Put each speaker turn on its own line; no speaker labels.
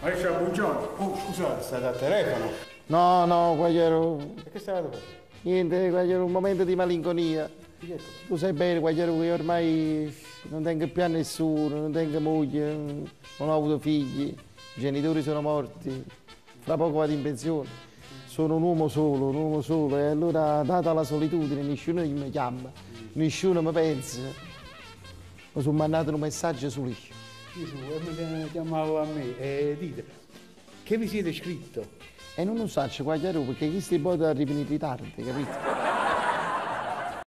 Adesso buongiorno. Oh, scusate, state al telefono?
No, Guagliaro.
E che stavate facendo?
Niente, Guagliaro, un momento di malinconia. Tu sai bene, Guagliaro, che ormai non tengo più a nessuno, non tengo moglie, non ho avuto figli, i genitori sono morti, fra poco vado in pensione. Sono un uomo solo, e allora, data la solitudine, nessuno mi chiama, nessuno mi pensa. Mi sono mandato un messaggio su lì.
Gesù, mi chiamavo a me e dite, che vi siete scritto?
E non lo so, Guagliaro, perché questi poi arrivano in ritardo, capito?